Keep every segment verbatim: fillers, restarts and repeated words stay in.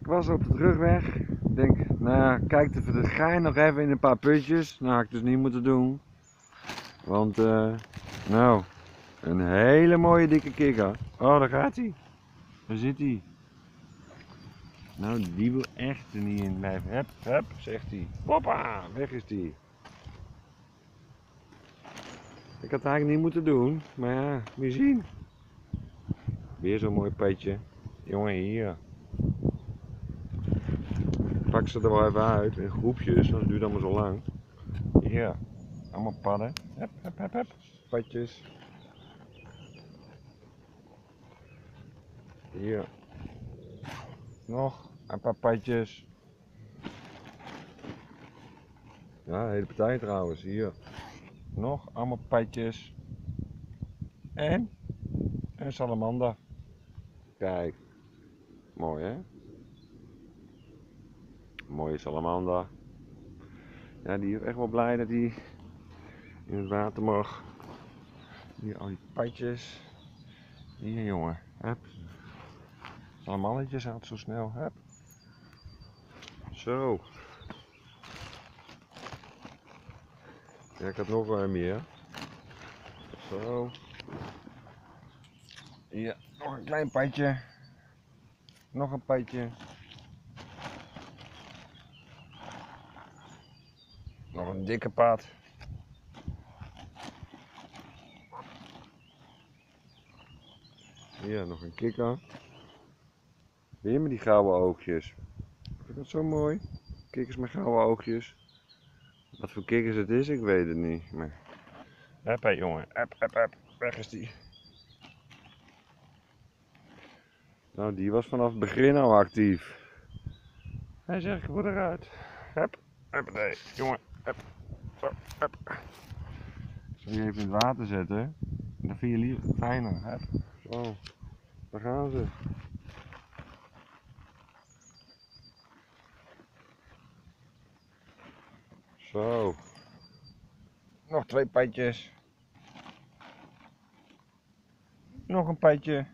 Ik was op de terugweg. Ik denk, nou ja, kijk de, de gein nog even in een paar putjes. Nou, had ik dus niet moeten doen. Want, uh, nou, een hele mooie dikke kikker. Oh, daar gaat hij. Daar zit hij. Nou, die wil echt er niet in blijven. Hup, hup, zegt hij. Hoppa, weg is die. Ik had het eigenlijk niet moeten doen, maar ja, moet je zien. Weer zo'n mooi petje. Jongen, hier. Pak ze er wel even uit in groepjes, want het duurt allemaal zo lang. Hier, allemaal padden. Hup, hup, hup, hup. Padjes. Hier. Nog een paar padjes. Ja, de hele partij trouwens. Hier. Nog allemaal padjes. En een salamander. Kijk. Mooi hè? Mooie salamander. Ja, die is echt wel blij dat hij in het water mag. Hier al die padjes. Hier jongen. Hup. Salamandertjes gaat zo snel. Hup. Zo. Ja, ik had nog wel meer. Zo. Hier, nog een klein padje. Nog een padje. Nog een dikke pad. Hier, nog een kikker. Weer met die gouden oogjes. Vind je dat zo mooi? Kikkers met gouden oogjes. Wat voor kikkers het is, ik weet het niet. Maar... Hup, hé jongen. Hup, hup, hup. Weg is die. Nou, die was vanaf het begin al actief. Hij zegt, ik word eruit. Hup, hup, nee, jongen. Hup, zo, hup. Ik zal je even in het water zetten. Dan vind je liever fijner. Hup, zo. Daar gaan ze. Zo. Nog twee padjes. Nog een padje.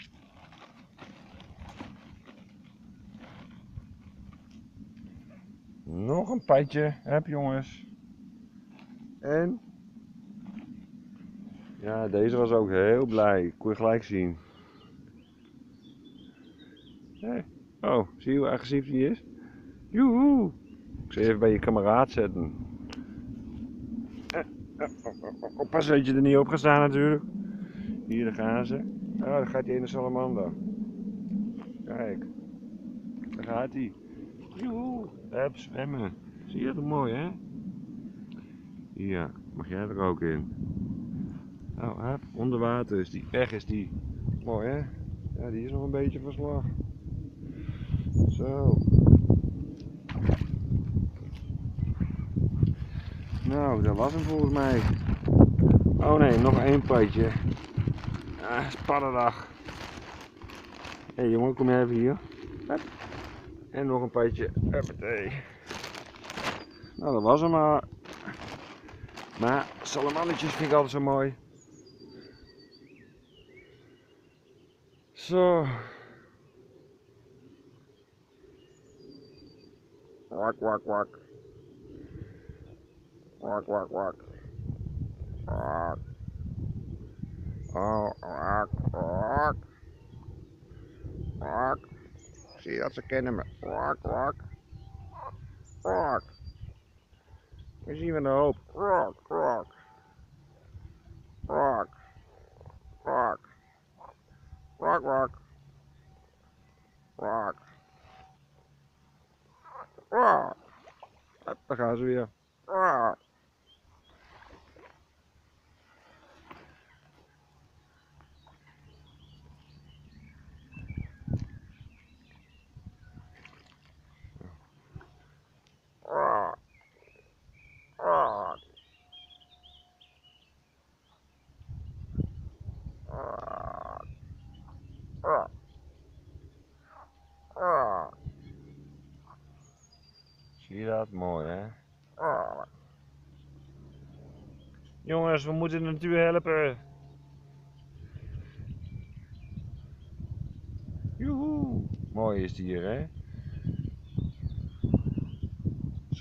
Nog een padje. Heb jongens. En? Ja, deze was ook heel blij. Kon je gelijk zien. Hey. Oh, zie je hoe agressief die is? Joehoe. Ik zal je even bij je kameraad zetten. Oppassen dat je er niet op gaat staan natuurlijk. Hier, daar gaan ze. Oh, daar gaat die ene salamander. Kijk. Daar gaat hij. Joehoe. Hup, zwemmen. Zie je dat mooi hè? Hier, mag jij er ook in. Nou, hup, onder water is die. Weg is die. Mooi hè? Ja, die is nog een beetje van slag. Zo. Nou, dat was hem volgens mij. Oh nee, nog één padje. Ah, spaddendag. Hé hey, jongen, kom je even hier. Hup. En nog een padje. Huppatee. Nou, dat was hem maar. Maar salamannetjes vind ik altijd zo mooi. Zo. Wak, wak, wak. Wak, wak, wak. Wak. Oh, wak, wak. Wak. Zie je dat ze kennen me? Wak, wak. Wak. We zien we een hoop. Wak, wak. Wak. Wak. Wak, wak. Wak. Wak. Daar gaan ze weer. Wak. Wak. Wak. Wak. Wak. Wak. Zie je dat? Mooi hè? Wak. Jongens, we moeten de natuur helpen. Joehoe. Mooi is die hier hè?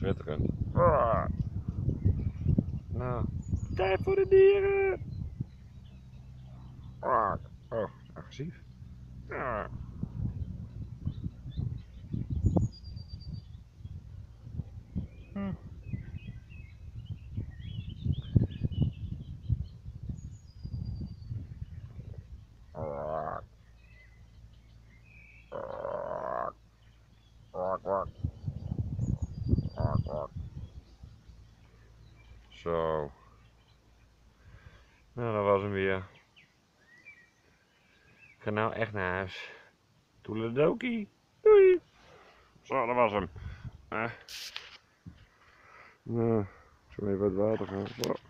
schitterend. Ah. Nou, tijd voor de dieren. Ah. Oh, agressief. Ah. Hm. Ah. Ah. Ah. Ah. Ah. Ah. Zo. Nou, dat was hem weer. Ik ga nou echt naar huis. Toeledokie. Doei. Zo, dat was hem. Eh. Nou, zo even wat water gaan.